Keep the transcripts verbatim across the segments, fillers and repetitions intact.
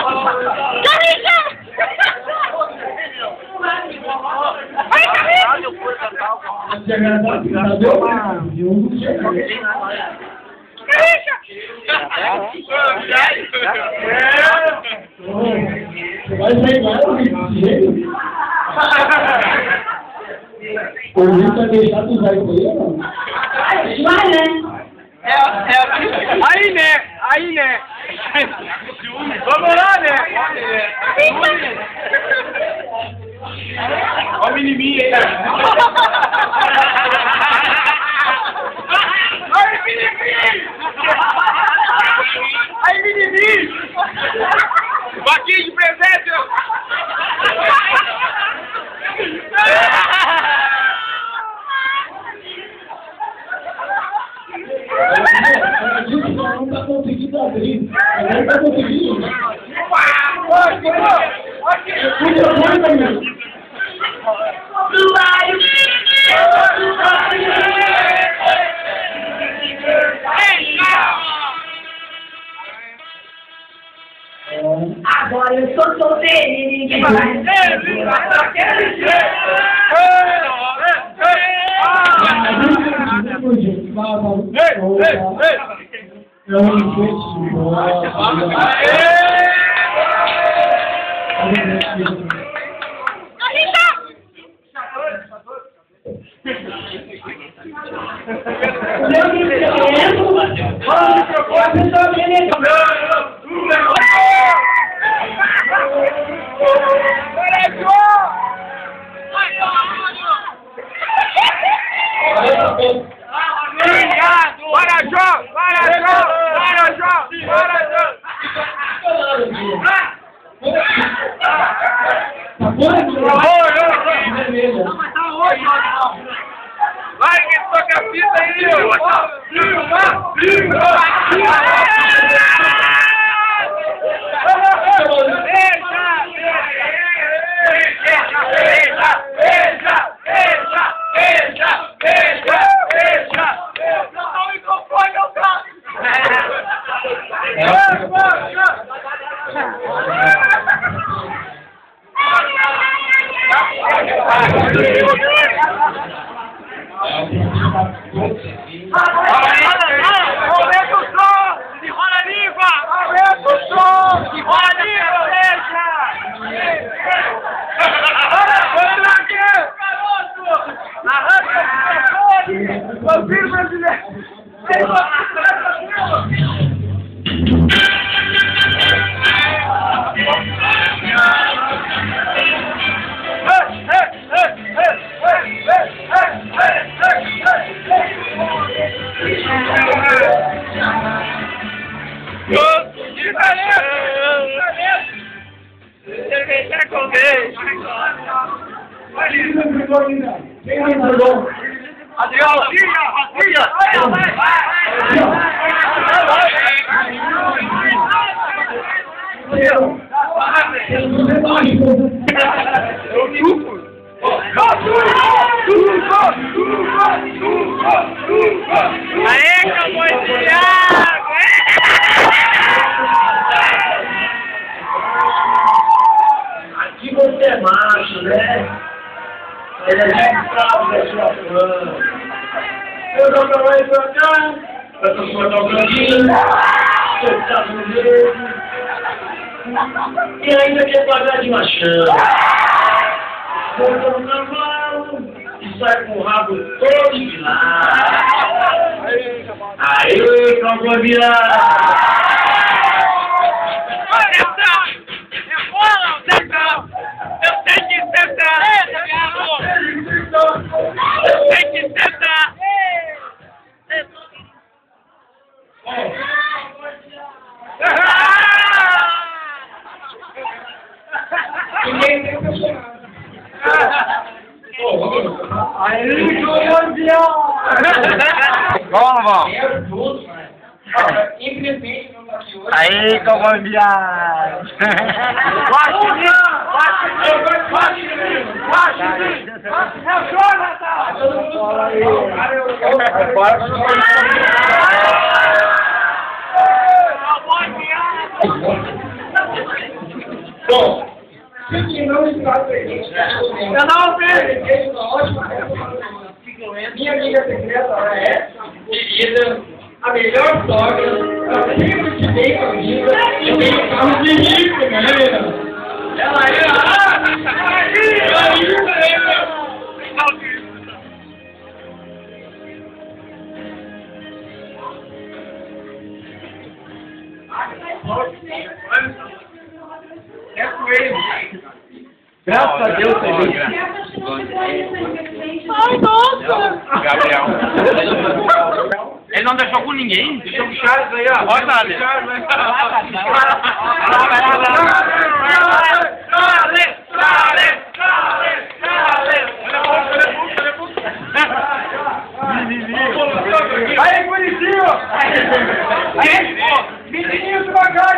Vai sair mais desse jeito? O Luiz vai deixar de usar isso aí ou não? Vai, né? É, é, aí, né? Aí, né? Vamos lá, né? Olha o menininho aí. Olha o menininho! Aí, menininho! Vaquinha de presente! Não tá conseguindo abrir. Não tá conseguindo. Puxa muito, meu. Agora eu sou solteiro e ninguém vai. Daquele jeito. Vai que toca a fita aí, ó! Viva! Viva! Aumenta o som! Enrola a língua! Aumenta o som! Enrola a língua, deixa! Olha aqui! Garoto! Arranca o filho brasileiro! Cerveja com beijo. Quem mandou? Adriano, Rafinha, Rafinha. Vai, vai, Aê, cowboy de água! Aqui você é macho, né? Ele é muito bravo da sua fã. Eu dou pra lá e pra cá, pra tu cortar o caminho, você tá no dedo, e ainda quer pagar de machão. Corta no cavalo e sai com o rabo todo empinado. Aê, cowboy virado! Aí, campeão! Vamos, vamos! Infelizmente, não tá aqui hoje. Aí, campeão! Guaxinim! Guaxinim! Guaxinim! É o Jonathan! Bora! Bom, se que não está presente, eu não vejo uma ótima época. Minha amiga secreta é, querida, a melhor sogra, ela sempre te dei comigo, eu tenho carro de rico, galera. Ela é a... Ela é graças a Deus, ai, nossa! Gabriel. Ele não deixou com ninguém? Deixou com o Charles aí, ó. Olha, Charles. Charles, aí, bonitinho! Menininho devagar!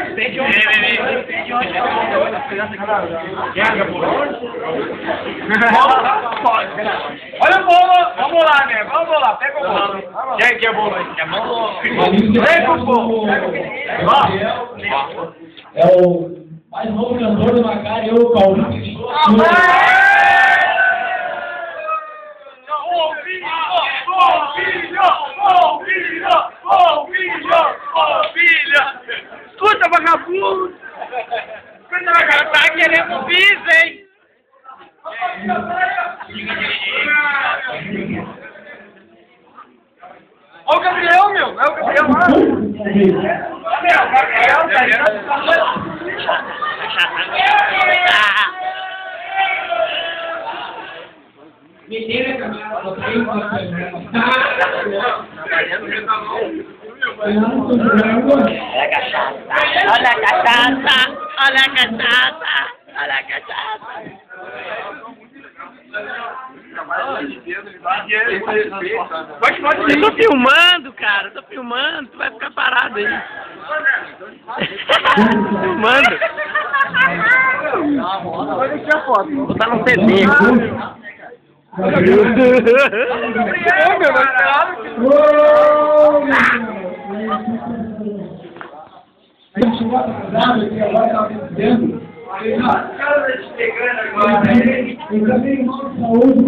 Olha o bolo! Vamos lá, né? Vamos lá, pega o bolo. Quem que é o bolo aí? Pega o bolo! É o mais novo cantor do Macari, eu, o Paulinho. Escuta, vagabundo! Escuta, vagabundo! Tá querendo bis, hein? Olha o Gabriel, meu! É o Gabriel lá! Gabriel, Gabriel, Menina, cara, eu tenho uma Olha a cachaça, olha a cachaça, olha a cachaça, olha a cachaça. Eu tô filmando, cara, eu tô filmando, tu vai ficar parado aí. Filmando. Vai deixar a foto. Vou botar no C D. A gente chegou atrasado aqui, agora estava dentro. Eu também mal de saúde,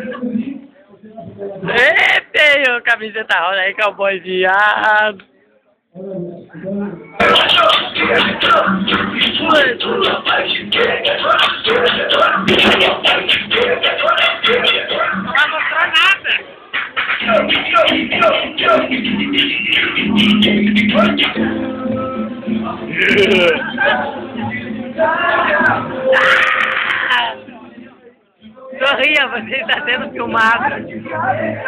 Eita, ô camiseta rosa aí, cowboy viado. Não vai mostrar nada. Sorria, você está sendo filmado.